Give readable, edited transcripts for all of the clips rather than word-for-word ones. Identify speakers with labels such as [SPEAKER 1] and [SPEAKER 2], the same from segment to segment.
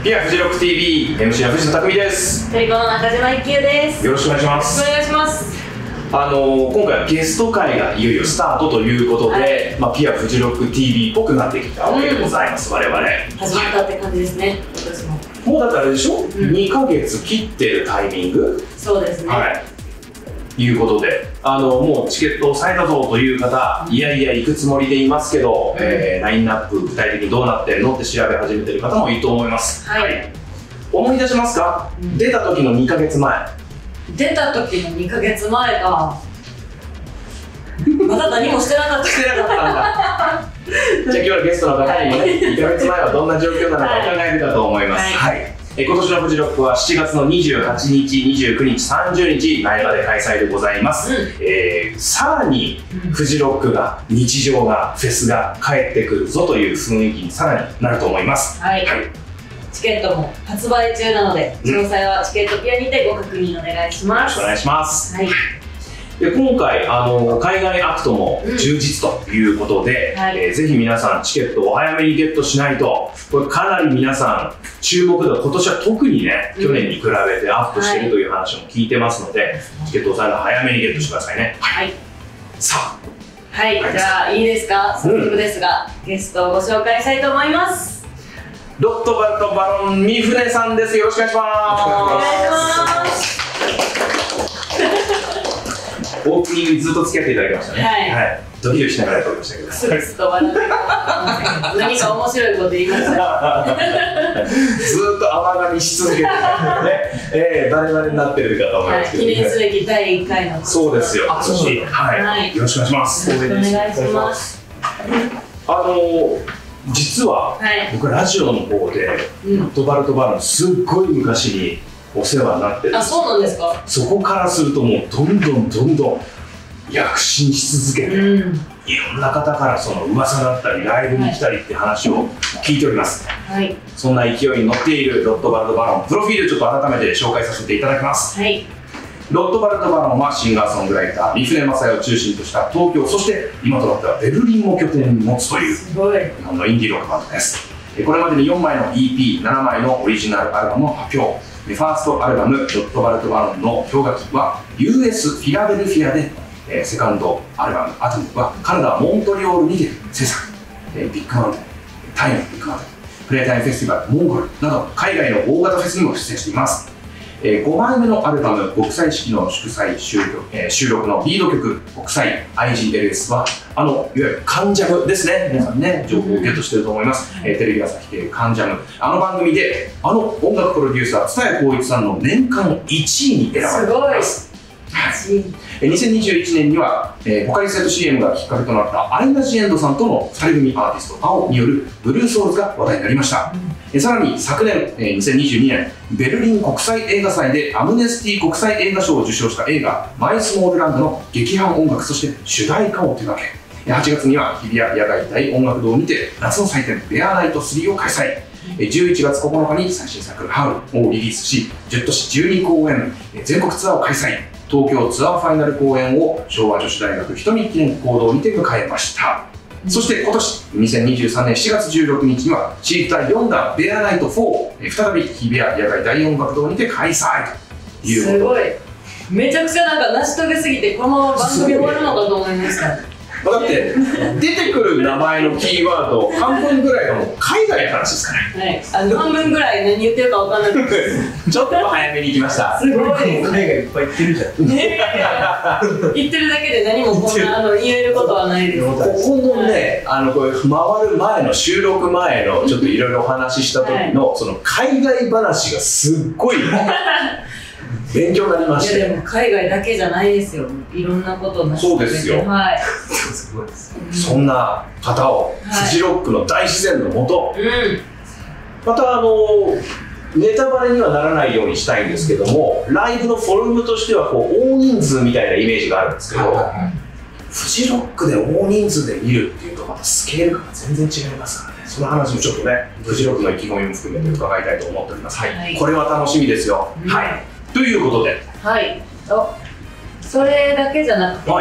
[SPEAKER 1] ピアフジロック TV MC の藤田匠です。
[SPEAKER 2] トリコの中島一休です。
[SPEAKER 1] よろしくお願いします。
[SPEAKER 2] よろしくお願いします。
[SPEAKER 1] 今回はゲスト会がいよいよスタートということで、ピアフジロック TV っぽくなってきたわけでございます、我々。
[SPEAKER 2] 始まったって感じですね、私も。
[SPEAKER 1] もうだってあれでしょ、2ヶ月切ってるタイミング。
[SPEAKER 2] そうですね。
[SPEAKER 1] はい。いうことで、もうチケットを押さえたぞという方、いやいや行くつもりでいますけど、ラインナップ具体的にどうなってるのって調べ始めてる方もいると思います。
[SPEAKER 2] はい。
[SPEAKER 1] 思い出しますか？出た時の2ヶ月前。
[SPEAKER 2] 出た時の2ヶ月前か。まだ何もしてなかった。
[SPEAKER 1] してなかったんだ。じゃあ今日のゲストの方にもね、2ヶ月前はどんな状況なのか伺えるかと思います。はい。今年のフジロックは7月の28日、29日、30日、苗場で開催でございます。さらにフジロックが、日常が、フェスが帰ってくるぞという雰囲気にさらになると思います。はい。
[SPEAKER 2] チケットも発売中なので、詳細はチケットピアにてご確認お願いします。
[SPEAKER 1] よろしくお願いします。
[SPEAKER 2] はい。
[SPEAKER 1] で今回海外アクトも充実ということで、ぜひ皆さんチケットをお早めにゲットしないと、これかなり皆さん注目度、今年は特にね、去年に比べてアップしているという話も聞いてますので、チケットを早めにゲットしてくださいね。はい。さあ、
[SPEAKER 2] はい、じゃあいいですか、早速ですが、ゲストをご紹介したいと思います。
[SPEAKER 1] ロットバルトバロン三船さんです。よろしくお願いします。
[SPEAKER 2] お願いします。
[SPEAKER 1] オープニングにずっと付き合っていただきましたね。はい。ドキドキしながらやっておりましたけど。
[SPEAKER 2] スッと笑って何か面白いこと言いました。ず
[SPEAKER 1] っと甘噛みし続けてね、バレバレになってるかと思いますけど。
[SPEAKER 2] 記念すべき第1回の。
[SPEAKER 1] そうですよ。はい。よろしくお願いします。
[SPEAKER 2] お願いします。
[SPEAKER 1] 実は僕ラジオの方でロットバルトバロンすっごい昔にお世話になってる。
[SPEAKER 2] あ、そうなんですか。
[SPEAKER 1] そこからするともうどんどん躍進し続けて、いろんな方からその噂だったりライブに来たりって話を聞いております。はい。そんな勢いに乗っているロットバルトバロン、プロフィールちょっと改めて紹介させていただきます。はい。ロットバルトバロンはシンガーソングライター、三船雅也を中心とした東京、そして今となってはベルリンを拠点に持つという日本のインディーロックバンドです。これまでに4枚の EP、7 枚のオリジナルアルバムを発表。ファーストアルバム「ロットバルトバロン」の氷河期は US フィラデルフィアで、セカンドアルバム「アトム」はカナダモントリオールにて制作、ビッグマウンテン、タイのビッグマウンテン、プレイタイムフェスティバルモンゴルなど海外の大型フェスにも出演しています。5枚目のアルバム「国際式の祝祭」収録のリード曲「国際 IGLS」はいわゆるカンジャムですね。皆さんね、情報をゲットしていると思います。テレビ朝日系カンジャム、番組で音楽プロデューサー蔦谷好位さんの年間1位に選ばれています。2021年には、ボカリセット CM がきっかけとなったアイナ・ジ・エンドさんとの2人組アーティスト青によるブルーソウルズが話題になりました。さらに昨年、2022年ベルリン国際映画祭でアムネスティ国際映画賞を受賞した映画「マイスモールランド」の劇伴音楽、そして主題歌を手掛け、8月には日比谷野外大音楽堂にて夏の祭典ベアナイト3を開催。11月9日に最新作「ハウル」をリリースし、10都市12公演全国ツアーを開催。東京ツアーファイナル公演を昭和女子大学瞳記念講堂にて迎えました。そして今年2023年7月16日にはシリーズ第4弾ベアナイト4、再び日比谷野外大音楽堂にて開催ということで、すごい、
[SPEAKER 2] めちゃくちゃなんか成し遂げすぎてこのまま番組終わるのかと思いました。
[SPEAKER 1] だって出てくる名前のキーワード半分ぐらいがもう海外の話ですから
[SPEAKER 2] ね。はい、半分ぐらい何言ってるか分からなくて
[SPEAKER 1] ちょっと早めに行きました。
[SPEAKER 2] すごい、
[SPEAKER 3] 海外いっぱい行ってるじゃん。
[SPEAKER 2] 言ってるだけで何もこんな言えることはないです。
[SPEAKER 1] ここのね、こう回る前の収録前のちょっといろいろお話しした時のその海外話がすっごい勉強になりました。
[SPEAKER 2] いやでも海外だけじゃないですよ。いろんなことな。
[SPEAKER 1] そうですよ。
[SPEAKER 2] はい。
[SPEAKER 1] そんな方をフジロックの大自然のもと、またネタバレにはならないようにしたいんですけども、ライブのフォルムとしてはこう大人数みたいなイメージがあるんですけど、フジロックで大人数で見るっていうとまたスケール感が全然違いますからね。その話もちょっとね、フジロックの意気込みも含めて伺いたいと思っております。はい。これは楽しみですよ。はい。ということで、
[SPEAKER 2] はい。それだけじゃなくて、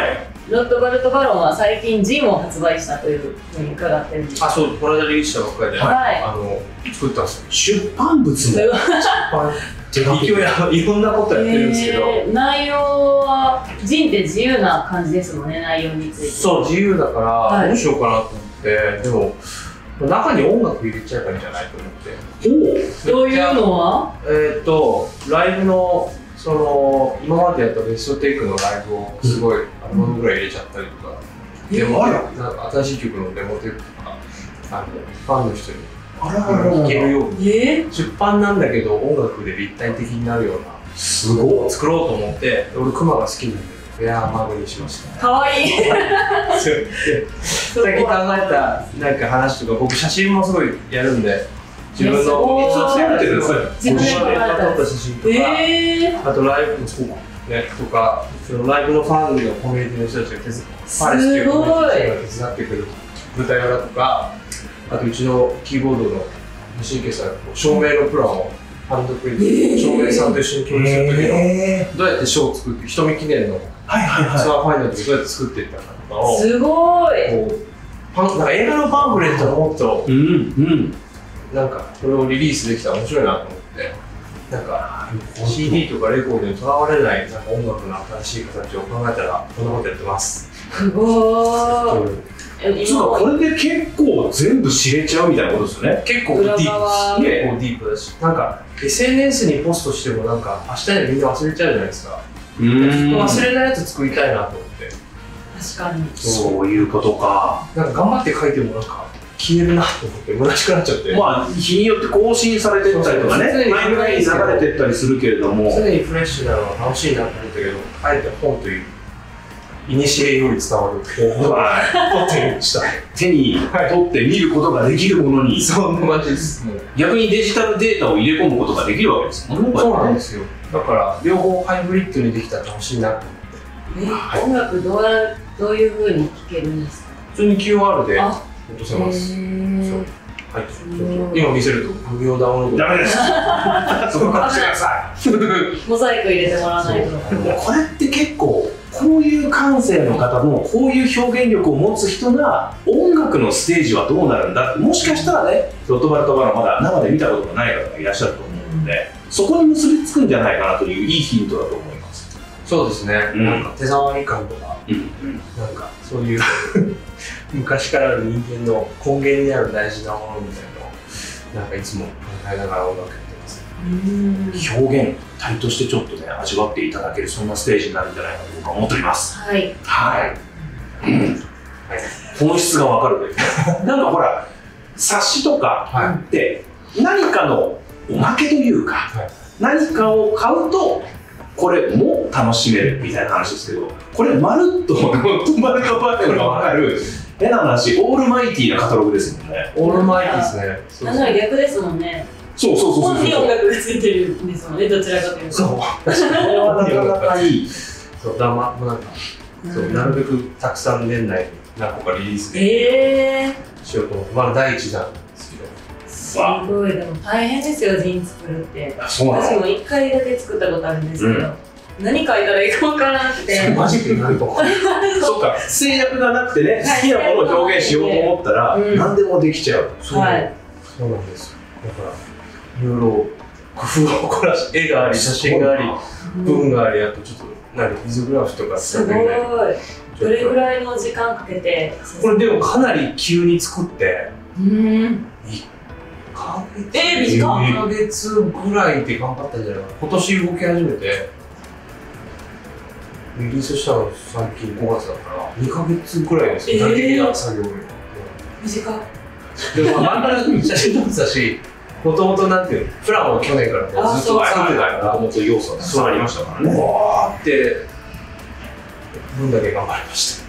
[SPEAKER 2] ロットバルト・バロンは最近ジンを発売したというふうに伺ってるんです。
[SPEAKER 3] あ、そう、この間リリースしたばっかりで、作ったんですよ。
[SPEAKER 1] 出版物も
[SPEAKER 3] 勢いいろんなことやってるんですけど、
[SPEAKER 2] 内容はジンって自由な感じですもんね、内容について。
[SPEAKER 3] そう、自由だからどうしようかなと思って、でも中に音楽入れちゃえばいいんじゃないと思って。
[SPEAKER 2] どういうのは？
[SPEAKER 3] ライブのその今までやったベストテイクのライブをすごいアルバムぐらい入れちゃったりとか、でもなんか新しい曲のデモテープとかファンの人に聴けるように、出版なんだけど音楽で立体的になるようなすごい作ろうと思って、俺クマが好きなんでフェアマグにしました。
[SPEAKER 2] かわいい。
[SPEAKER 3] 最近考えたなんか話とか、僕写真もすごいやるんで、自分の
[SPEAKER 1] いつも撮ってるんですか？
[SPEAKER 2] 自分で撮
[SPEAKER 3] った写真とか、あとライブのとか、そのライブのファンのコミュニティの人たちがパレスっていうコミュニティが手伝ってくる舞台裏とか、あとうちのキーボードの西池さんが照明のプランをハンドプリント、照明さんと一緒に共有する時のどうやってショーを作って、瞳記念のツアーファイナルでどうやって作っていったかとかを、
[SPEAKER 2] すごい。
[SPEAKER 3] なんか映画のパンフレットのもっとなんかこれをリリースできたら面白いなと思って、なんか CD とかレコードにとらわれないなんか音楽の新しい形を考えたらこんなことやってます。
[SPEAKER 2] すごーい。
[SPEAKER 1] これで結構全部知れちゃうみたいなことですよね。
[SPEAKER 3] 結構ディープだし、結構ディープだし、なんか SNS にポストしてもなんか明日にみんな忘れちゃうじゃないですか。忘れないやつ作りたいなと思って。
[SPEAKER 2] 確かに。
[SPEAKER 1] そういうことか。
[SPEAKER 3] なんか頑張って書いてもなんか消えるなと思って虚しくなっちゃって。
[SPEAKER 1] まあ日によって更新されてったりとかね、タイムラインに流れてったりするけれども、
[SPEAKER 3] 常にフレッシュなのは楽しいなと思ったけど、あえて本といういにしえより伝わる方法は手にした。
[SPEAKER 1] 手に取って見ることができるものに、
[SPEAKER 3] そんな感じです。
[SPEAKER 1] 逆にデジタルデータを入れ込むことができるわけですもんね。
[SPEAKER 3] そうなんですよ。だから両方ハイブリッドにできたら楽しいなと思って。
[SPEAKER 2] 音楽どういう風に聴けるんですか？
[SPEAKER 3] 普通に QR で落とせます。はい、今見せると無料ダウンロード。
[SPEAKER 1] ダメです。そこからしてくださ
[SPEAKER 2] い。モザイク入れてもらわないと。
[SPEAKER 1] これって結構こういう感性の方もこういう表現力を持つ人が音楽のステージはどうなるんだって、もしかしたらね、ロットバルト・バロンまだ生で見たことがない方がいらっしゃると思うので、そこに結びつくんじゃないかなといういいヒントだと思います。
[SPEAKER 3] そうですね。なんか手触り感とか、なんかそういう昔からある人間の根源にある大事なものみたいなのをなんかいつも考えながら音楽やってます。
[SPEAKER 1] 表現体としてちょっとね味わっていただける、そんなステージになるんじゃないかと僕は思っております。はいはい、本質がわかるというなんかほら冊子とかって何かのおまけというか、何かを買うとこれも楽しめるみたいな話ですけど、これまるっとロットバルト・バロンがわかる変な話、オールマイティーなカタログですもんね。
[SPEAKER 3] オールマイティーですね。
[SPEAKER 2] なので逆ですもんね。
[SPEAKER 1] そう
[SPEAKER 2] 本に音楽がついてるんですもんね、どちらかというと。
[SPEAKER 3] そう、これはなかなかいい。そう、なんかそう、なるべくたくさん年内に何個かリリースでしようと思って、まだ第一弾なんですけど。
[SPEAKER 2] すごい、でも大変ですよ、ジン作るって。
[SPEAKER 1] 私も
[SPEAKER 2] 1回だけ作ったことあるんですけど、何書いたらいいか分からなくて。
[SPEAKER 3] マジで何とか。
[SPEAKER 1] そうか、制約がなくてね、好きなものを表現しようと思ったら何でもできちゃう。
[SPEAKER 3] そうなんですよ。だからいろいろ工夫を凝らし、絵があり、写真があり、文があり、あとちょっとリゾグラフとか
[SPEAKER 2] すごい。どれぐらいの時間かけて？
[SPEAKER 3] これでもかなり急に作って、1ヶ月ぐらいで頑張ったんじゃないかな。今年動き始めてリリースしたの最近5月だから2ヶ月ぐらいですよ。大的な作業に。
[SPEAKER 2] 短っ。
[SPEAKER 3] でも漫画の写真撮ってたし、もともとなんていうの、プランは去年からずっと作ってたから、
[SPEAKER 1] もともと要素がそうありましたからね。
[SPEAKER 3] わーって分だけ頑張りました。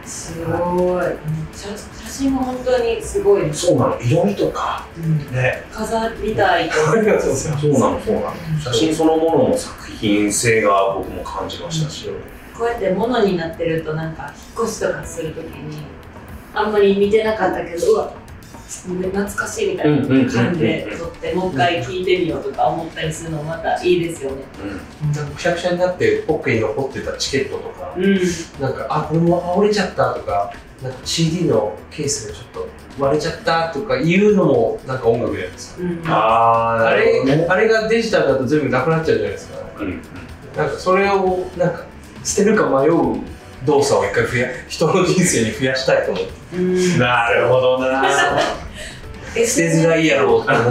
[SPEAKER 2] すごい。写真も本当にすごい。
[SPEAKER 1] そうなの、色味とかね、
[SPEAKER 2] 飾りたいと。
[SPEAKER 3] ありがとうございます。
[SPEAKER 1] そうなの。写真そのものの作品性が僕も感じましたし、
[SPEAKER 2] こうやって物になってるとなんか引っ越しとかするときにあんまり見てなかったけど、うわ懐かしいみたいな感じで撮ってもう一回聴いてみようとか思ったりするのもまたいいですよね。
[SPEAKER 3] くしゃくしゃになってポッケに残ってたチケットとか、なんかこれも折れちゃったとか、なんか CD のケースがちょっと割れちゃったとかいうのもなんか音楽じゃないですか。あれがデジタルだと全部なくなっちゃうじゃないですか。なんかそれをなんか捨てるか迷う動作を一回人の人生に増やしたいと思って。
[SPEAKER 1] なるほどな。
[SPEAKER 3] 捨てづらいやろうって思って。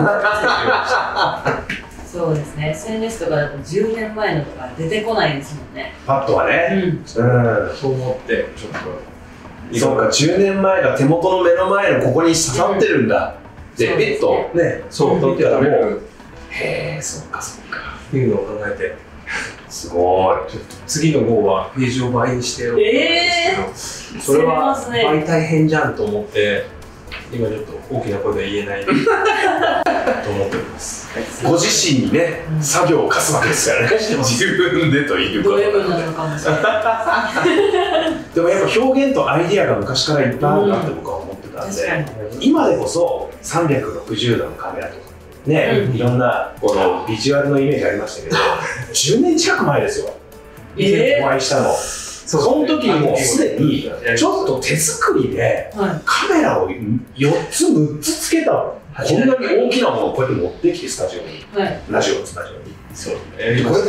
[SPEAKER 2] そうですね。SNS とかだと10年前のとか出てこないですもんね。
[SPEAKER 1] パッとはね。
[SPEAKER 3] そう思ってちょっと。
[SPEAKER 1] そうか、10年前が手元の目の前のここに刺さってるんだ。で、ペットね、
[SPEAKER 3] そう取ってたらもう、
[SPEAKER 1] へえ、そっかそっか。
[SPEAKER 3] っていうのを考えて、
[SPEAKER 1] すごい。
[SPEAKER 3] ちょっと次の号はページを倍にしてやろうと思うんですけど、それは倍大変じゃんと思って、今ちょっと大きな声で言えないと思っております。
[SPEAKER 1] ご自身にね、作業を課すわけですからね。自分でということ
[SPEAKER 2] ド M なのかもしれない。
[SPEAKER 1] でもやっぱ表現とアイディアが昔からいっぱいあるなって僕は思ってたんで、今でこそ360度のカメラとかね、いろんなこのビジュアルのイメージありましたけど、10年近く前ですよ。お会いしたの。その時にもうすでにちょっと手作りでカメラを4つ6つつけたの。こんなに大きなものをこうやって持ってきてスタジオに、ラジオのスタジオに。そうね。これで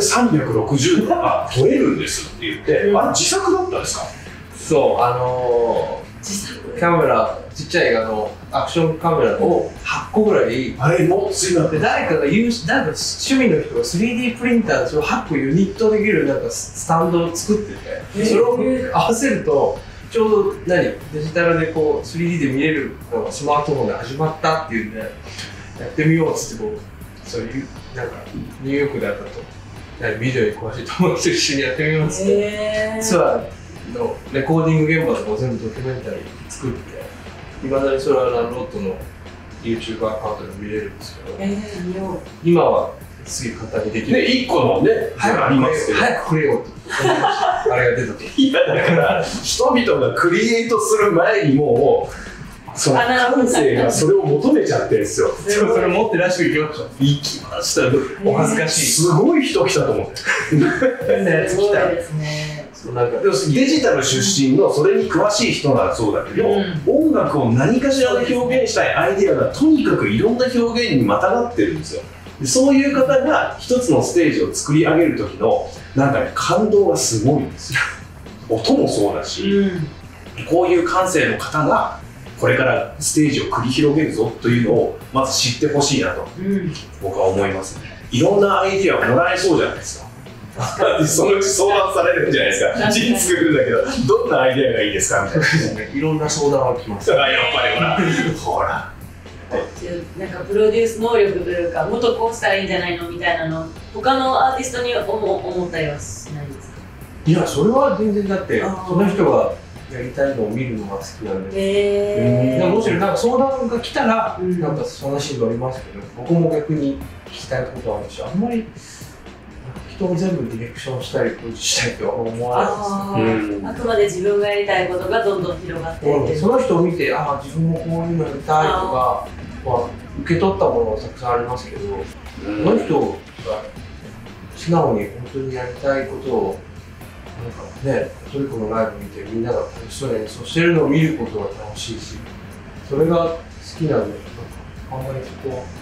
[SPEAKER 1] 360度が撮れるんですって言って、あれ自作だったんですか？
[SPEAKER 3] そう、カメラ、ちっちゃいアクションカメラを8個ぐらい、
[SPEAKER 1] あれもついなって、
[SPEAKER 3] 誰か趣味の人が 3D プリンターでそれを8個ユニットできるなんかスタンドを作ってて、それを合わせるとちょうどデジタルでこう 3D で見れるのがスマートフォンで始まったっていうんでやってみようっつってそういうなんかニューヨークであったとビデオに詳しい友達と一緒にやってみますってツアーのレコーディング現場とかを全部ドキュメンタリー作っていまだにそれはランロットの YouTube アカウントで見れるんですけど、今はすぐ簡単にできる。
[SPEAKER 1] 1個のね、
[SPEAKER 3] ありますけど早くくれよってあれが出たと。
[SPEAKER 1] いやだから人々がクリエイトする前にもうその感性がそれを求めちゃってるんですよ。
[SPEAKER 3] それ持ってらしく行きました。
[SPEAKER 1] 行きました。
[SPEAKER 3] お恥ずかしい。
[SPEAKER 1] すごい人来たと思って。
[SPEAKER 2] 変なやつ来た。ですね。
[SPEAKER 1] なんかでもデジタル出身のそれに詳しい人ならそうだけど、音楽を何かしらで表現したいアイデアがとにかくいろんな表現にまたがってるんですよ。でそういう方が一つのステージを作り上げる時のなんかね、感動がすごいんですよ。音もそうだし、こういう感性の方がこれからステージを繰り広げるぞというのをまず知ってほしいなと、僕は思いますね。いろんなアイデアをもらえそうじゃないですか。そのうち相談されるんじゃないですか。ジン作るんだけど、どんなアイデアがいいですかみたいな。
[SPEAKER 3] いろんな相談が来ます。
[SPEAKER 1] やっぱりほら。
[SPEAKER 2] なんかプロデュース能力というか、もっとこうしたらいいんじゃないのみたいなの、他のアーティストに思ったりはしないですか？
[SPEAKER 3] いや、それは全然だって、その人がやりたいのを見るのが好きなんで。もしなんか相談が来たら、なんか話がありますけど、僕も逆に聞きたいことあるし、あんまり人を全部ディレクションしたり、プロデュースしたりとは思わないですね。
[SPEAKER 2] あくまで自分がやりたいことがどんどん広がっていって、
[SPEAKER 3] その人を見て、ああ、自分もこういうのやりたいとか、受け取ったものがたくさんありますけど、その人が素直に本当にやりたいことを、なんかね、トリコのライブ見てみんなが楽しそうに演奏してるのを見ることが楽しいし、それが好きなんで、あんまりそこは。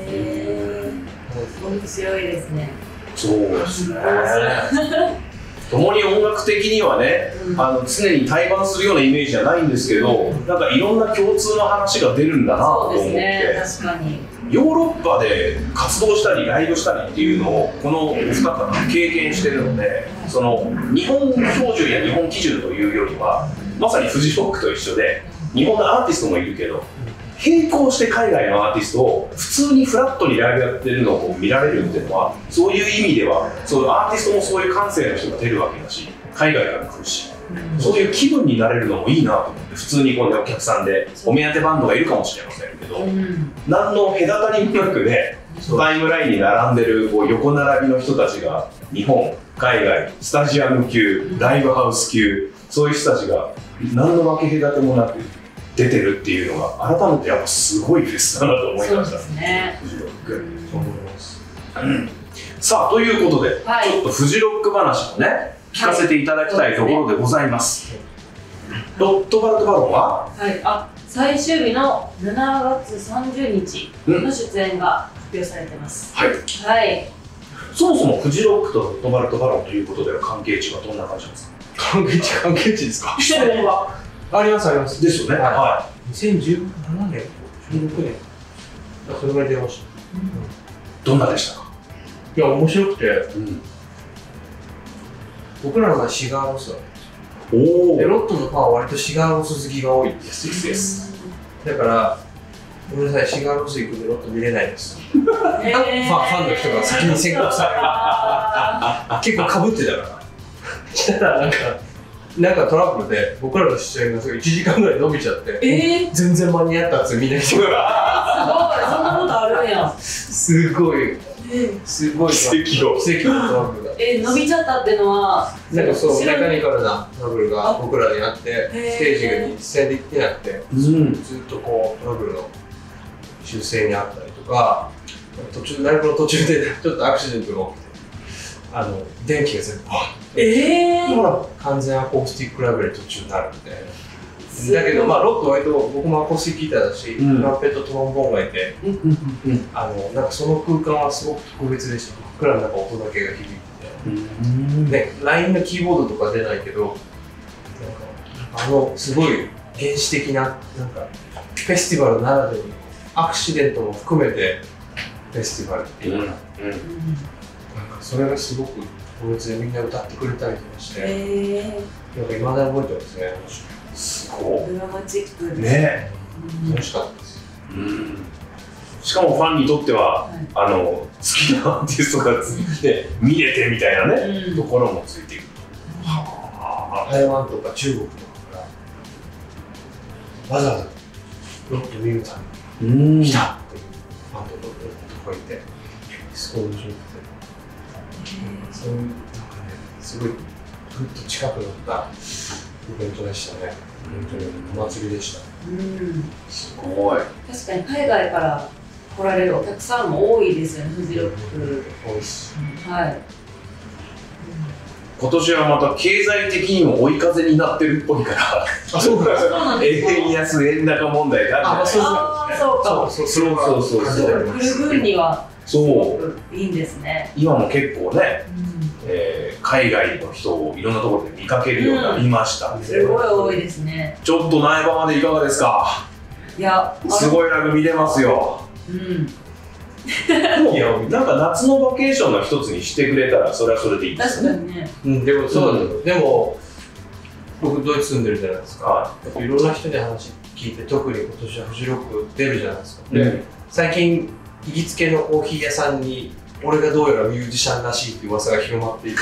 [SPEAKER 2] 面白いですね。
[SPEAKER 1] そうですね。共に音楽的にはね、常に対バンするようなイメージじゃないんですけど、なんかいろんな共通の話が出るんだなと思って、
[SPEAKER 2] 確かに
[SPEAKER 1] ヨーロッパで活動したりライブしたりっていうのをこのお二方経験してるので、その日本標準や日本基準というよりはまさにフジロックと一緒で、日本のアーティストもいるけど並行して海外のアーティストを普通にフラットにライブやってるのを見られるっていうのは、そういう意味ではそのアーティストもそういう感性の人が出るわけだし、海外から来るし、そういう気分になれるのもいいなと思って、普通にこのお客さんでお目当てバンドがいるかもしれませんけど、何の隔たりもなくね、タイムラインに並んでるこう横並びの人たちが日本、海外、スタジアム級、ライブハウス級、そういう人たちが何の分け隔てもなく出てるっていうのが改めてやっぱすごいフェスだなと思いました。
[SPEAKER 2] そうですね。
[SPEAKER 1] フジロック。
[SPEAKER 3] そう思います。
[SPEAKER 1] さあということで、
[SPEAKER 2] はい、
[SPEAKER 1] ちょっとフジロック話もね聞かせていただきたいところでございます。ロットバルト・バロンは、
[SPEAKER 2] はい、最終日の7月30日の出演が発表されてます。
[SPEAKER 1] はい。
[SPEAKER 2] はい。
[SPEAKER 1] そもそもフジロックとロットバルト・バロンということでの関係値はどんな感じですか？
[SPEAKER 3] 関係値ですか？
[SPEAKER 1] 質問は
[SPEAKER 3] ありますあります。
[SPEAKER 1] ですよね。
[SPEAKER 3] はい。2017年、16年、それぐらい出ました。
[SPEAKER 1] どんなでしたか？
[SPEAKER 3] いや、面白くて、僕らのがシガーロスだ。
[SPEAKER 1] おお。
[SPEAKER 3] で、ロットのファンは割とシガーロス好きが多いんで
[SPEAKER 1] です。
[SPEAKER 3] だから、ごめんなさい、シガーロス行くんでロット見れないです。ファンの人が先に宣告される。結構かぶってたから。したらなんかトラブルで僕らの出演が1時間ぐらい伸びちゃって、全然間に合ったっつみんな人が。
[SPEAKER 2] すごい、そんなことあるんや。
[SPEAKER 3] すごい奇跡のトラブルが。
[SPEAKER 2] 伸びちゃったっていうのは、
[SPEAKER 3] なんかそう、メカニカルなトラブルが僕らにあって、ステージが実際できてなくて、ずっとこうトラブルの修正にあったりとか、ライブの途中でちょっとアクシデントが起きて、電気が全部完全アコースティックライブで途中になるんで。だけど、ロット割と僕もアコースティックギターだし、トランペット、トロンボーンがいて、なんかその空間はすごく特別でした。僕らの中音だけが響いて。で、LINE のキーボードとか出ないけど、すごい原始的な、なんかフェスティバルならではのアクシデントも含めてフェスティバルっていう。なんかそれがすごく特別でみんな歌ってくれたりとかして、なんか未だに覚えてますね。
[SPEAKER 1] すごい。
[SPEAKER 2] ドラマチック
[SPEAKER 1] ね。
[SPEAKER 3] 楽しかったです。
[SPEAKER 1] しかもファンにとっては、好きなアーティストがついて見れてみたいなね、ところもついている。
[SPEAKER 3] 台湾とか中国とかからわざわざロット見るために来たっていうファンとかいて、すごい面白くて、そういうなんかね、すごいぐっと近くなったイベントでしたね。本当にお祭りでした。
[SPEAKER 1] すごい。
[SPEAKER 2] 確かに海外から来られるお客さんも多いですよね、フジロック。
[SPEAKER 3] 多いです。
[SPEAKER 2] はい。
[SPEAKER 1] 今年はまた経済的にも追い風になってるっぽいから。
[SPEAKER 3] そうなんですか。
[SPEAKER 1] 円安円高問題があるじゃないですか。
[SPEAKER 2] そう来る分にはすごくいいんですね。
[SPEAKER 1] 今も結構ね、海外の人をいろんなところで見かけるようになりましたんで、
[SPEAKER 2] すごい多いですね。
[SPEAKER 1] ちょっと苗場までいかがですか？
[SPEAKER 2] いや、
[SPEAKER 1] すごいラグ見れますよ。でもなんか夏のバケーションの一つにしてくれたらそれはそれでいいですね。
[SPEAKER 2] 確かにね。
[SPEAKER 3] でもそうなんだよ。でも僕ドイツ住んでるじゃないですか。いろんな人に話聞いて、特に今年はフジロック出るじゃないですか。で、最近行きつけのコーヒー屋さんに俺がどうやらミュージシャンらしいって噂が広まっていて、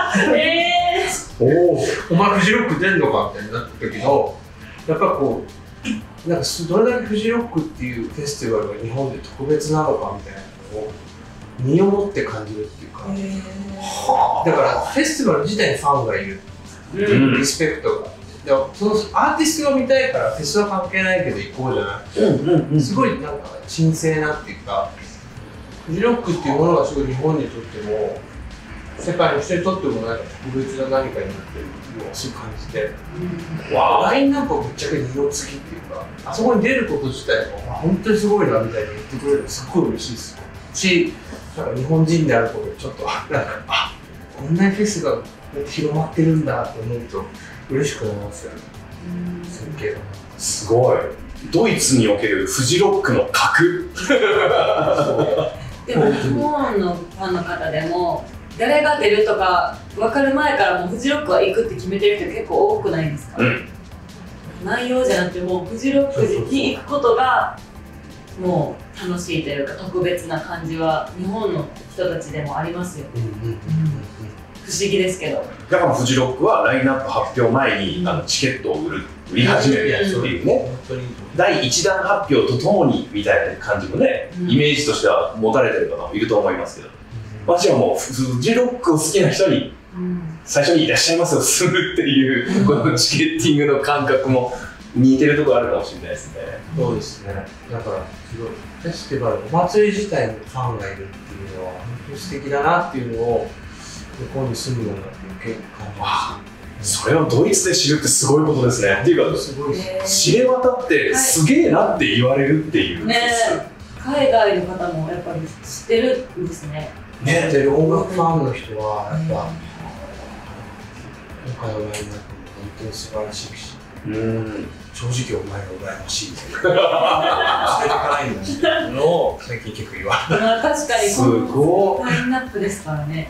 [SPEAKER 3] お前フジロック出んのかみたいになった時の、やっぱこうなんかどれだけフジロックっていうフェスティバルが日本で特別なのかみたいなのを身をもって感じるっていうか、だからフェスティバル自体にファンがいる、リスペクトが。そのアーティストが見たいからフェスは関係ないけど行こうじゃなくて、すごいなんか神聖なっていうか、フジロックっていうものがすごい日本にとっても世界の人にとってもなんか特別な何かになってるのをすごい感じて、ラインナップはぶっちゃけ二の次っていうか、あそこに出ること自体も本当にすごいなみたいに言ってくれるのすっごい嬉しいですし、なんか日本人であることでちょっとなんかこんなにフェスが広まってるんだって思うと嬉しくなりますよね。
[SPEAKER 1] すごい。ドイツにおけるフジロックの格。
[SPEAKER 2] でも日本のファンの方でも誰が出るとか分かる前からもうフジロックは行くって決めてる人結構多くないですか？内容じゃなくてもうフジロックに行くことがもう楽しいというか特別な感じは日本の人たちでもありますよ。不思議ですけど。
[SPEAKER 1] だからフジロックはラインナップ発表前にチケットを売り始めるっていうね、第1弾発表とともにみたいな感じもね、イメージとしては持たれてる方もいると思いますけど、私はもうフジロックを好きな人に最初にいらっしゃいますよするっていうこのチケッティングの感覚も似てるところあるかもしれないですね。
[SPEAKER 3] そうですね。だからすごいフェスティバル、お祭り自体にファンがいるっていうのは本当に素敵だなっていうのを向こうに住むようになって結構感じました。
[SPEAKER 1] それをドイツで知るってすごいことですね。っていうか、
[SPEAKER 3] すごい
[SPEAKER 1] 知れ渡ってすげえなって言われるっていう
[SPEAKER 2] ね。海外の方もやっぱり知ってるんですね。
[SPEAKER 3] 知ってる音楽ファンの人はやっぱ今回のラインナップも本当に素晴らしいし、正直お前が羨ましいですけど、捨ててかないんだのを最近結構言われる。
[SPEAKER 2] 確かに
[SPEAKER 1] すごい
[SPEAKER 2] ラインナップですからね。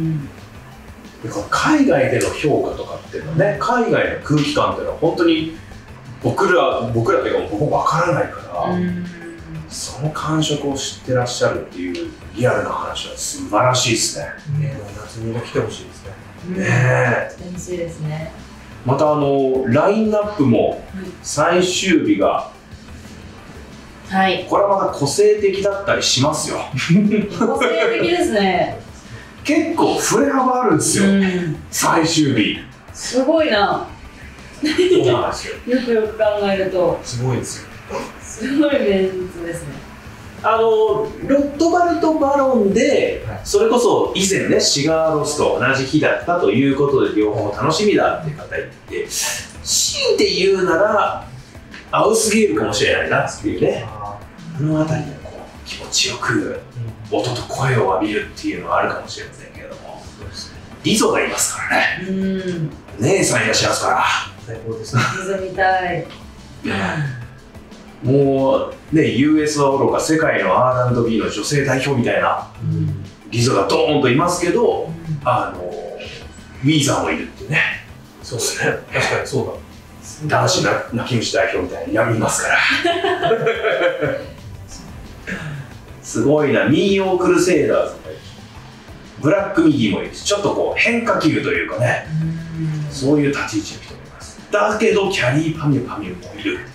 [SPEAKER 1] 海外での評価とかっていうのはね、海外の空気感っていうのは本当に僕らっていうか僕分からないから、その感触を知ってらっしゃるっていうリアルな話は素晴らしいですね。
[SPEAKER 3] 夏みんな来てほしいですね。
[SPEAKER 2] 楽しいですね。
[SPEAKER 1] またラインナップも最終日が、これはまた個性的だったりしますよ。
[SPEAKER 2] 個性的ですね。
[SPEAKER 1] 結構振れ幅あるんですよ、最終日。す
[SPEAKER 2] ごいな。
[SPEAKER 3] そうなんですよ。
[SPEAKER 2] よくよく考えると。
[SPEAKER 3] すごいですよ。
[SPEAKER 2] すごいメンツですね。
[SPEAKER 1] ロットバルト・バロンで、それこそ以前ね、シガーロスと同じ日だったということで、両方楽しみだって方言って、強いて言うなら、アウスゲールかもしれないなっていうね、辺りでこう気持ちよく音と声を浴びるっていうのはあるかもしれませんけれども、リゾがいますからね。姉さんいらっしゃいますから。
[SPEAKER 3] 最高ですね。
[SPEAKER 2] リゾみたい。
[SPEAKER 1] もうね、US はおろか世界の R&B の女性代表みたいなリゾがドーンといますけど、ウィーザーもいるっていうね。
[SPEAKER 3] そうですね。確かにそうだ。
[SPEAKER 1] 男子泣き虫代表みたいにやりますから。すごいな。民謡クルセイダーズもいるし、ブラックミディもいるし、ちょっとこう変化球というかね、そういう立ち位置の人もいます。だけどキャリーパミュパミュもいる。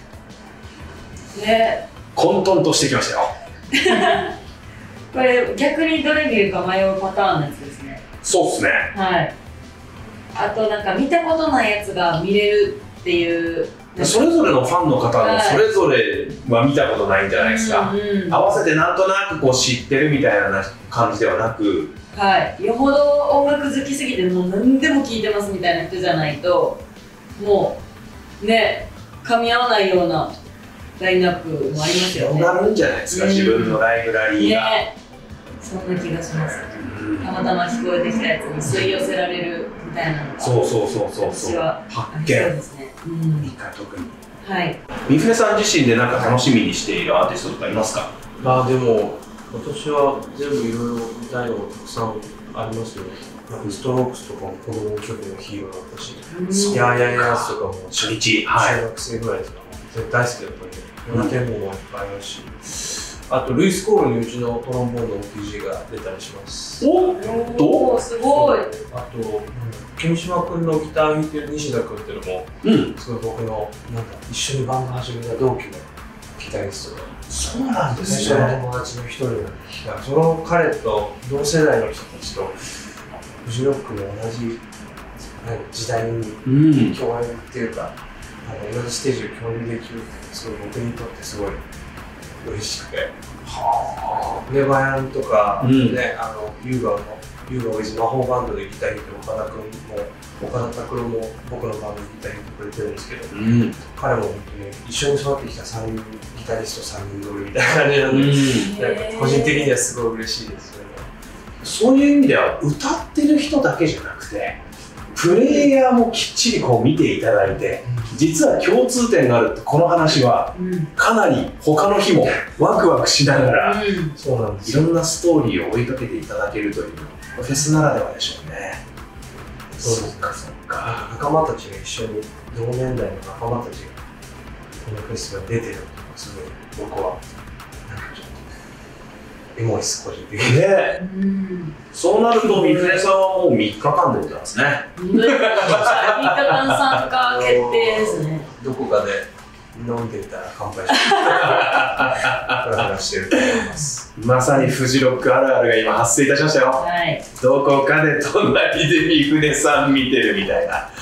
[SPEAKER 1] 混沌としてきましたよ。
[SPEAKER 2] これ逆にどれ見るか迷うパターンのやつですね。
[SPEAKER 1] そうっすね。
[SPEAKER 2] はい。あとなんか見たことないやつが見れるっていう。
[SPEAKER 1] それぞれのファンの方のそれぞれは見たことないんじゃないですか。合わせてなんとなくこう知ってるみたいな感じではなく、
[SPEAKER 2] よほど音楽好きすぎてもう何でも聴いてますみたいな人じゃないともうね、噛み合わないようなラインナップもありますよね。
[SPEAKER 1] 広がるんじゃないですか、自分のライブラリーが。
[SPEAKER 2] そんな気がします。たまたま聞こえてきたやつに吸い寄せられるみたいなのが、
[SPEAKER 1] そう
[SPEAKER 2] 私は
[SPEAKER 1] 発見
[SPEAKER 2] ですね。
[SPEAKER 1] 一回特に。
[SPEAKER 2] 三
[SPEAKER 1] 船さん自身でなんか楽しみにしているアーティストとかいますか？
[SPEAKER 3] まあでも今年は全部いろいろ見たいのがたくさんありますよね。なんかストロークスとかも子供の時のヒーローだったし、ヤーヤーヤースとかも
[SPEAKER 1] 初日、
[SPEAKER 3] 中学生ぐらいですか、大好きだったんで、4点もいっぱいあるし、あとルイス・コールにうちのトロンボーンの OPG が出たりします。
[SPEAKER 2] お、すごい。
[SPEAKER 3] あと君島君のギター弾いてる西田君っていうのも、すごい僕のなんか一緒にバンド始めた同期のギタリストで、
[SPEAKER 1] そうなんですね。
[SPEAKER 3] 最初の友達の一人なんで、その彼と同世代の人たちとフジロックの同じ時代に共演っていうか、同じステージを共有できるってすごい僕にとってすごい嬉しくて、ネバヤンとかね、ユーガウィズ魔法バンドでギター弾いてる岡田拓郎も僕のバンドでギター弾いてくれてるんですけど、彼も本当に一緒に育ってきた3人ギタリスト3人組みたいな感じなんで、なんか個人的にはすごい嬉しいですよね。
[SPEAKER 1] そういう意味では歌ってる人だけじゃなくてプレイヤーもきっちりこう見ていただいて、実は共通点があるってこの話はかなり他の日もワクワクしながら、
[SPEAKER 3] そうなんです
[SPEAKER 1] いろんなストーリーを追いかけていただけるというフェスならではでしょうね。
[SPEAKER 3] そうですか、そっか。仲間たちが一緒に、同年代の仲間たちがこのフェスが出てるっていうのがすごい僕はなんかちょっとエモいっす、個人的にね。
[SPEAKER 1] そうなると三船さんはもう3日間でございますね。
[SPEAKER 2] 3日間参加決定ですね。
[SPEAKER 3] どこかで飲んでいたら乾杯してフラフラしてると思います。
[SPEAKER 1] まさにフジロックあるあるが今発生いたしましたよ。どこかで隣で三船さん見てるみたいな。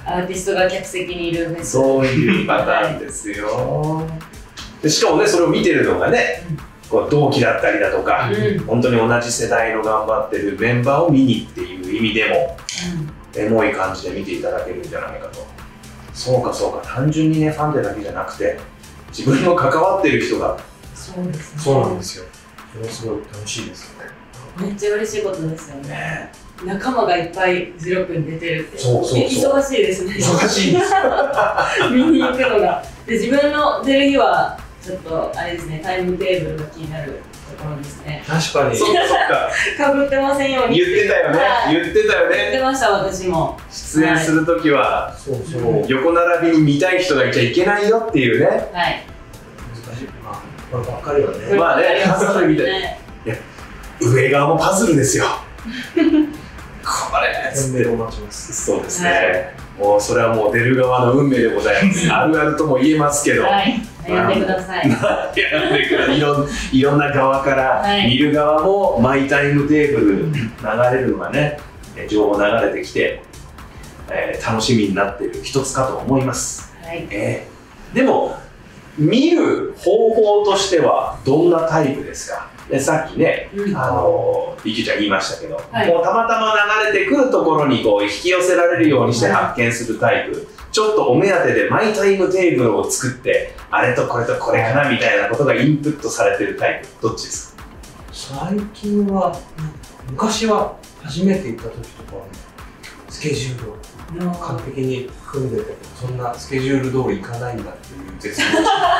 [SPEAKER 2] アーティストが客席にいるフェス。
[SPEAKER 1] そういうパターンですよ。でしかもね、それを見てるのがね、こう同期だったりだとか、本当に同じ世代の頑張ってるメンバーを見にっていう意味でも、エモい感じで見ていただけるんじゃないかと。そうかそうか、単純にね、ファンでだけじゃなくて、自分の関わってる人が。
[SPEAKER 2] そうですね。
[SPEAKER 3] そうなんですよ。それはすごい楽しいですよね。
[SPEAKER 2] めっちゃ嬉しいことですよね。仲間がいっぱいフジロックに出てるって。
[SPEAKER 1] そうそうそう。
[SPEAKER 2] 忙しいですね。
[SPEAKER 1] 忙しいです。
[SPEAKER 2] 見に行くのが。で、自分の出る日は、ちょっとあれですね、タイムテーブルが気になるところですね。
[SPEAKER 3] 確かに。
[SPEAKER 1] そっか。
[SPEAKER 2] かぶってませんように。
[SPEAKER 1] 言ってたよね。言ってたよね。
[SPEAKER 2] 言ってました、私も。
[SPEAKER 1] 出演するときは、
[SPEAKER 3] そうそう。
[SPEAKER 1] 横並びに見たい人がいちゃいけないよっていうね。
[SPEAKER 2] はい。
[SPEAKER 3] 難しい。まあ、こればっかりはね。
[SPEAKER 1] まあね、パズルみたいな。いや、上側もパズルですよ。これ。
[SPEAKER 3] 本命を待ちます。
[SPEAKER 1] そうですね。もうそれはもう出る側の運命でございます。あるあるとも言えますけど。
[SPEAKER 2] はい。悩んでください。
[SPEAKER 1] いろんな側から見る側もマイタイムテーブル流れるのがね、情報流れてきて、楽しみになっている一つかと思います。
[SPEAKER 2] はい。
[SPEAKER 1] でも見る方法としてはどんなタイプですか？でさっきね、りきちゃん言いましたけど、はい、もうたまたま流れてくるところにこう引き寄せられるようにして発見するタイプ、ちょっとお目当てでマイタイムテーブルを作ってあれとこれとこれかなみたいなことがインプットされてるタイプ、どっちですか？
[SPEAKER 3] 最近は、昔は初めて行った時とかスケジュールを完璧に組んでて、そんなスケジュール通りいかないんだっていう絶望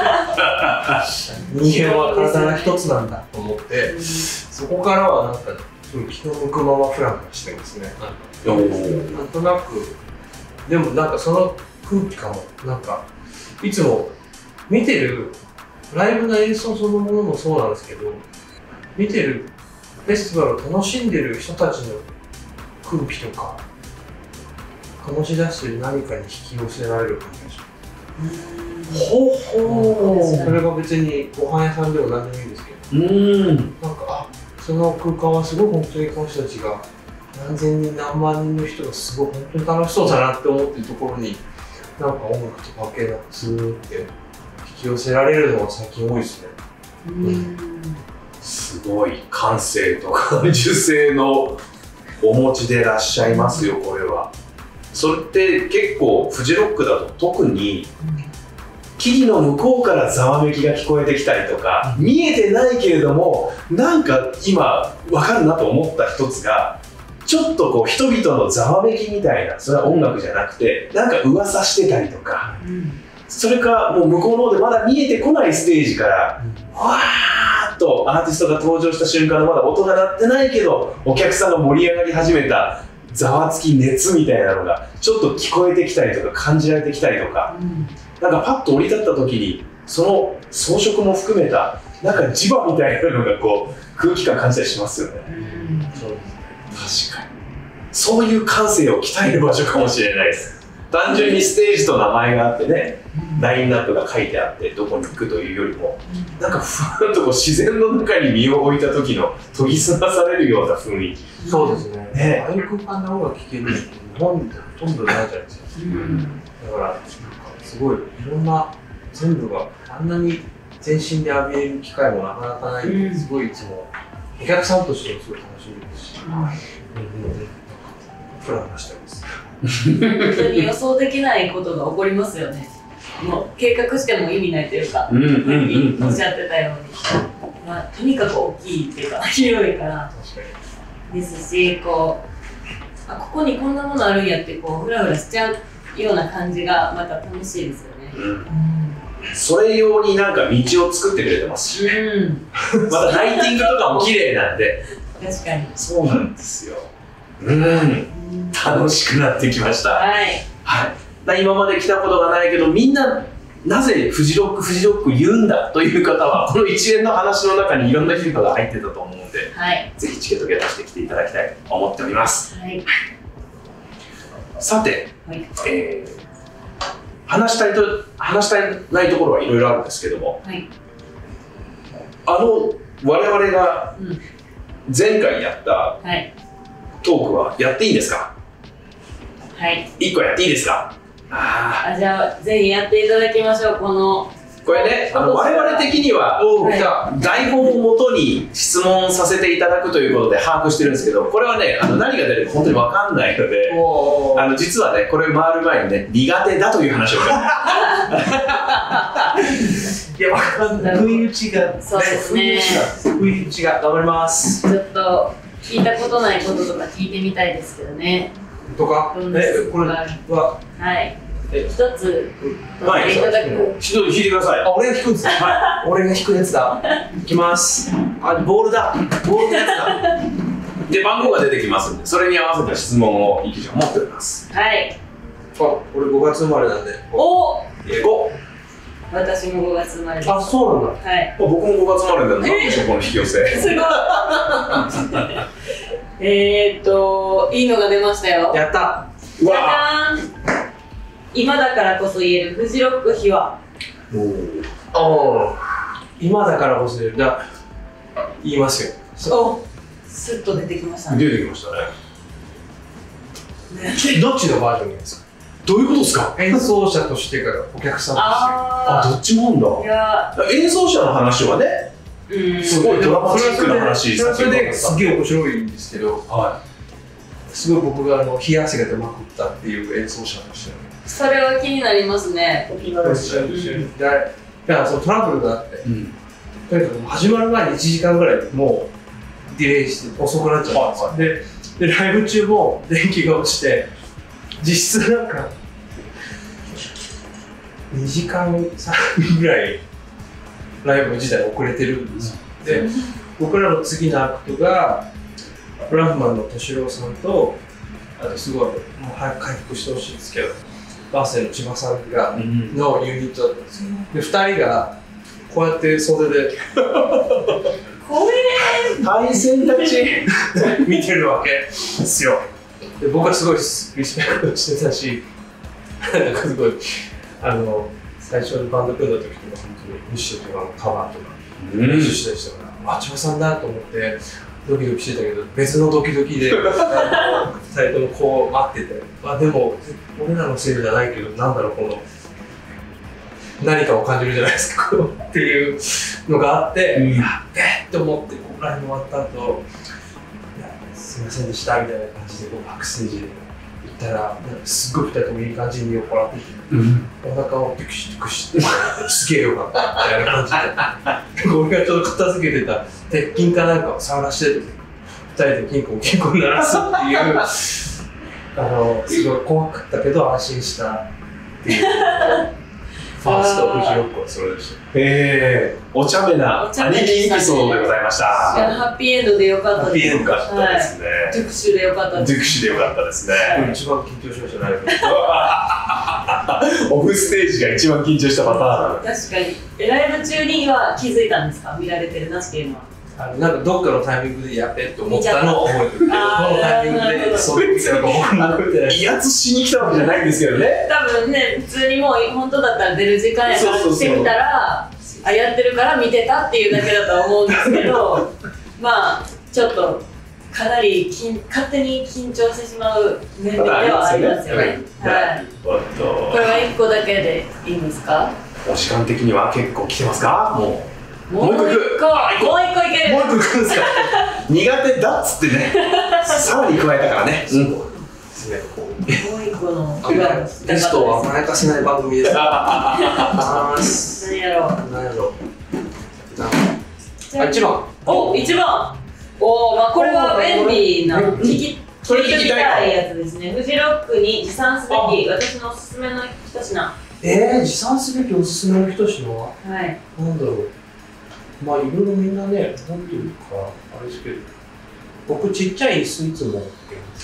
[SPEAKER 3] 人間は体が一つなんだと思って、そこからはなんか気の向くままフラフラしてますね。なんとなく、でもなんかその空気感もなんかいつも見てるライブの演奏そのものもそうなんですけど、見てるフェスティバルを楽しんでる人たちの空気とか醸し出してる何かに引き寄せられる感じがします。ほほー。それが別にご飯屋さんでも何でもいいんですけど、なんかその空間はすごい本当にこの人たちが何千人何万人の人がすごい本当に楽しそうだなって思ってるところになんか音楽と関係なくスーって引き寄せられるのが最近多いですね。
[SPEAKER 1] すごい感性と感受性のお持ちでいらっしゃいますよ、これは。それって結構フジロックだと特に木々の向こうからざわめきが聞こえてきたりとか、見えてないけれどもなんか今分かるなと思った一つが、ちょっとこう人々のざわめきみたいな、それは音楽じゃなくてなんか噂してたりとか、それかもう向こうの方でまだ見えてこないステージからわーっとアーティストが登場した瞬間のまだ音が鳴ってないけどお客さんが盛り上がり始めたざわつき熱みたいなのがちょっと聞こえてきたりとか感じられてきたりとか、なんかパッと降り立った時にその装飾も含めたなんか磁場みたいなのがこう空気感感じたりしますよね。確かにそういう感性を鍛える場所かもしれないです。単純にステージと名前があってね、ラインナップが書いてあってどこに行くというよりも、なんかふわっとこう自然の中に身を置いた時の研ぎ澄まされるような雰囲気。
[SPEAKER 3] そうですね。ああいう空間で音楽聴けるのって日本でほとんどないじゃないですか。だからなんかすごいいろんな全部があんなに全身で浴びれる機会もなかなかないんで、すごいいつもお客さんとしてもすごい楽しみですし、フラフラしてます。
[SPEAKER 2] 本当に予想できないことが起こりますよね。もう計画しても意味ないというか、おっしゃってたように、まあ、とにかく大きいっていうか広いからですし、ここにこんなものあるんやってこうフラフラしちゃうような感じがまた楽しいですよね。
[SPEAKER 1] それ用になんか道を作ってくれてますし、またライティングとかも綺麗なんで。
[SPEAKER 2] 確かに
[SPEAKER 1] そうなんですよ。楽しくなってきました。はい。今まで来たことがないけど、みんななぜフジロック言うんだという方は、この一連の話の中にいろんなヒントが入ってたと思うので、ぜひチケットゲットしてきていただきたいと思っております。さて、話したいないところはいろいろあるんですけども、我々が前回やったトークはやっていいんですか？
[SPEAKER 2] はい。
[SPEAKER 1] 1個やっていいですか？
[SPEAKER 2] じゃあ、ぜひやっていただきましょう、
[SPEAKER 1] これね、我々的には、台本をもとに質問させていただくということで把握してるんですけど、これはね、何が出るか本当に分かんないので、実はね、これ回る前にね、苦手だという話をい
[SPEAKER 3] や、分かんない。不意打ちが、
[SPEAKER 2] そうですね。
[SPEAKER 3] 不意打ちが頑張ります。
[SPEAKER 2] ちょっと聞いたことないこととか聞いてみたいですけどね。
[SPEAKER 3] とか、これは、
[SPEAKER 2] はい。一つ、はい、いただく。
[SPEAKER 1] 一つ引いてください。
[SPEAKER 3] 俺が引くんですか？はい。俺が引くやつだ。いきます。ボールだ。ボールのやつだ。
[SPEAKER 1] で、番号が出てきますんで、それに合わせた質問をいきちゃん持っております。
[SPEAKER 2] はい。
[SPEAKER 3] 俺5月生まれなんで。
[SPEAKER 2] お。
[SPEAKER 1] 5。
[SPEAKER 2] 私も5月生まれです。
[SPEAKER 3] そうなんだ。
[SPEAKER 2] はい。
[SPEAKER 1] 僕も5月生まれなんで、なんでしょう、この引き寄せ。
[SPEAKER 2] すごい。いいのが出ましたよ。
[SPEAKER 3] やった。
[SPEAKER 2] じゃじゃーん。今だからこそ言えるフジロック秘話。
[SPEAKER 3] 今だからこそ言える。言いますよ。
[SPEAKER 2] スッと出てきましたね。
[SPEAKER 1] 出てきましたね。
[SPEAKER 3] どっちのバージョンですか？
[SPEAKER 1] どういうことですか？
[SPEAKER 3] 演奏者としてからお客さんとして。
[SPEAKER 1] どっちもあんだ。演奏者の話はね、すごいドラマチックな話。
[SPEAKER 3] それですげえ面白いんですけど、すごい僕が冷や汗が出まくったっていう演奏者として。
[SPEAKER 2] それは気になりますね。
[SPEAKER 3] 気になるし、だからそのトラブルがあって、とにかく始まる前に1時間ぐらいもうディレイして遅くなっちゃったんですよ。でライブ中も電気が落ちて、実質なんか2時間3ぐらいライブ自体遅れてるんですよ。で、僕らの次のアクトがブラフマンの敏郎さんと、あとすごいもう早く回復してほしいんですけど、バーセの千葉さんがのユニットだったんですよ。で、2人がこうやって袖で
[SPEAKER 2] 怖え
[SPEAKER 1] 対戦たち
[SPEAKER 3] 見てるわけですよ。で、僕はすごいリスペクトしてたし、なんかすごい最初にバンド組んだ時とか本当にミッションとかのカバーとか練習したりしたから、千葉さんだと思ってドキドキしてたけど、別のドキドキで2人ともこう待ってて、でも俺らのせいじゃないけど、なんだろう、この何かを感じるじゃないですかっていうのがあって、やっべえって思ってライブ終わった後、すみませんでしたみたいな感じでバックステージで行ったら、すっごい2人ともいい感じに酔っ払ってて、お腹をピクシピクシってすげえよかったみたいな感じで、俺がちょっと片付けてた鉄筋かなんかを触らしてて、2人でキンコンキンコン鳴らすっていうすごい怖かったけど安心したっていうファーストフジロックはそれでした。
[SPEAKER 1] お茶目な兄貴エピソードでございました。
[SPEAKER 2] ハッピーエンドでよかったです。
[SPEAKER 1] よかったですね。
[SPEAKER 2] デュクシュでよかったです。
[SPEAKER 1] デュクシュでよかったですね。
[SPEAKER 3] 一番緊張しましたね。
[SPEAKER 1] オフステージが一番緊張したパターン。
[SPEAKER 2] 確かに。ライブ中には気づいたんですか？見られてるなっていうのは。
[SPEAKER 3] なんかどっかのタイミングでやべって思ったのを覚えてるけど、どのタイミングでそういうのが
[SPEAKER 1] 威圧しに来たわけじゃないんですけどね。
[SPEAKER 2] 多分ね、普通にもう本当だったら出る時間やから来てみたら、やってるから見てたっていうだけだと思うんですけど、まあちょっとかなり勝手に緊張してしまう面ではありますよね。はい。これは1個だけでいいんですか？
[SPEAKER 1] お時間的には結構来てますか？
[SPEAKER 2] もう一個いける。
[SPEAKER 1] もう一個いくんですか？苦手だっつってね、さらに加えたからね。
[SPEAKER 2] もう一個の
[SPEAKER 3] ゲストを甘やかせない番組です。
[SPEAKER 2] 何やろう。
[SPEAKER 3] 1番。
[SPEAKER 2] 1番。これは便利な聞きたいやつですね。フジロックに持参すべき私のおすすめの一品。
[SPEAKER 3] 持参すべきおすすめの一品は？なんだろう。まあいろいろみんなね、なんていうかあれですけど、僕ちっちゃいスイーツも持ってます。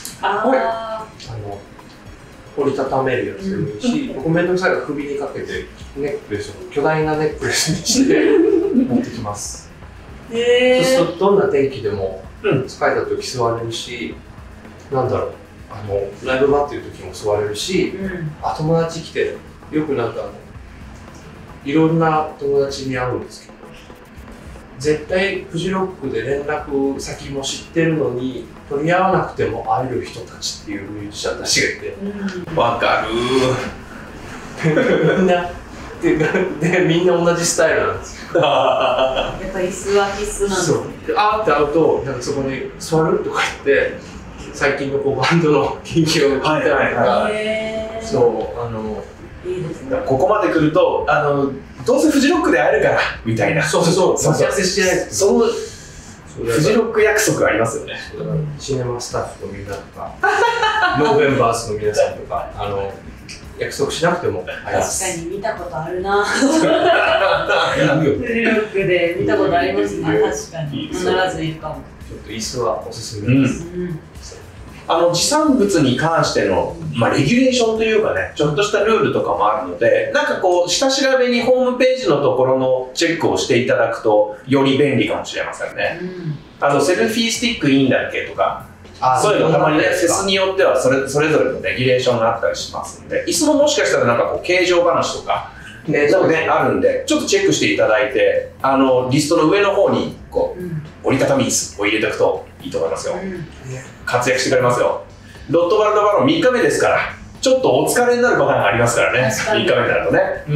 [SPEAKER 3] 折りたためるやつでもいいし、僕めんどくさいから首にかけてネックレスを巨大なネックレスにして持ってきます。そうするとどんな天気でも疲れた時座れるし、なんだろう、ライブ待ってる時も座れるし、友達来てよくなんかいろんな友達に会うんですけど、 絶対フジロックで連絡先も知ってるのに取り合わなくても会える人たちっていうミュージシャンたちがいて、
[SPEAKER 1] わかる
[SPEAKER 3] みんなでみんな同じスタイルなんですよ。
[SPEAKER 2] やっぱ椅子は必須なんです
[SPEAKER 3] そうで、あーって会うとなんかそこに座るとか言って最近のこうバンドの近況を聞いたりとか、そう
[SPEAKER 2] いいですね。
[SPEAKER 1] ここまで来るとどうせフジロックで会えるからみたいな、
[SPEAKER 3] そう待ち合わせしてないです。
[SPEAKER 1] そのフジロック約束ありますよね。
[SPEAKER 3] シネマスタッフのみんなとかノーベンバースの皆さんとか約束しなくても会えます。
[SPEAKER 2] 確かに見たことあるな。フジロックで見たことありますね。確かに必ずいるかも。
[SPEAKER 3] ちょっと椅子はおすすめです。
[SPEAKER 1] 持参物に関しての、レギュレーションというかね、ちょっとしたルールとかもあるので、なんかこう下調べにホームページのところのチェックをしていただくとより便利かもしれませんね。セルフィースティックいいんだっけとか、そういうのたまにね、フェスによってはそれぞれのレギュレーションがあったりしますんで、椅子ももしかしたらなんかこう形状話とかあるんで、ちょっとチェックしていただいて、リストの上の方にこう、折りたたみ椅子を入れておくといいと思いますよ。活躍してくれますよ。ロットバルト・バロン3日目ですから、ちょっとお疲れになるパターンがありますからね。3日目になるとね。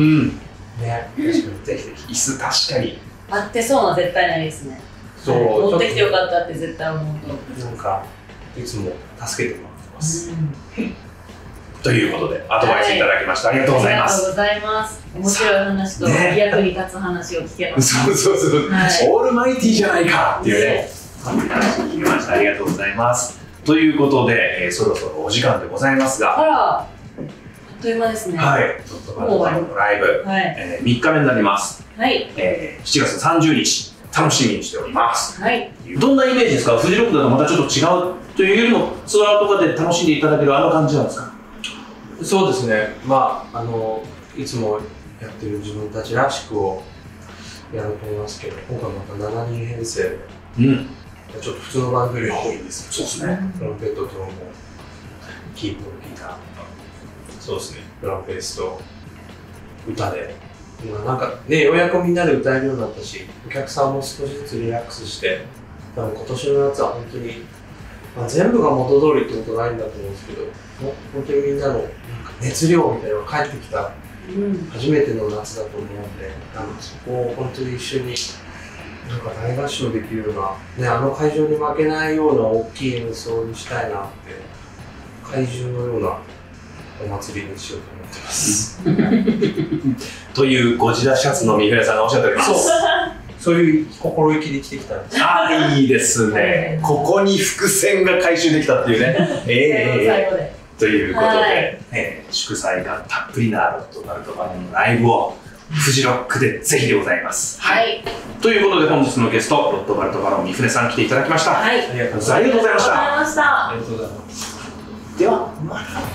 [SPEAKER 1] ぜひぜひ椅子確かに
[SPEAKER 2] 合ってそうな絶対ないですね。持ってきてよかったって絶対思うと。
[SPEAKER 3] なんかいつも助けてもらってます。
[SPEAKER 1] ということでアドバイスいただきました。ありがとうございます。
[SPEAKER 2] ありがとうございます。面白い話と役に立つ話を聞けました。
[SPEAKER 1] そうオールマイティーじゃないかっていうね、話を聞きました。ありがとうございます。ということで、そろそろお時間でございますが、
[SPEAKER 2] あっという間ですね。
[SPEAKER 1] はい、ちょっとバルトのライブ、3日目になります。7月30日、楽しみにしております。どんなイメージですか？フジロックだとまたちょっと違うというよりも、ツアーとかで楽しんでいただける感じなんですか？
[SPEAKER 3] そうですね。いつもやってる自分たちらしくをやろうと思いますけど、今回また7人編成で、ちょっと普通のバンドより多いんですけど、そうですね。トランペット、トロンボーン、キーボード、ギター、そうですね。ドラムベースと歌で、なんかね、ようやくみんなで歌えるようになったし、お客さんも少しずつリラックスして、今年の夏は本当に、全部が元通りってことないんだと思うんですけど、本当にみんなの熱量みたいなのが帰ってきた、初めての夏だと思うので、そこを本当に一緒になんか大合唱できるような、ね、会場に負けないような大きい演奏にしたいなって、怪獣のようなお祭りにしようと思ってます。
[SPEAKER 1] というゴジラシャツの三浦さんがおっしゃっております。
[SPEAKER 3] そういう心意気で来てきたんです。
[SPEAKER 1] いいですね。ここに伏線が回収できたっていうね。ということで、祝祭がたっぷりなロットバルト・バロンのライブをフジロックでぜひでございます。ということで本日のゲスト、ロットバルト・バロン三船さん来ていただきました。ありがとうございました。
[SPEAKER 3] ありがとうございます。
[SPEAKER 1] ではまた。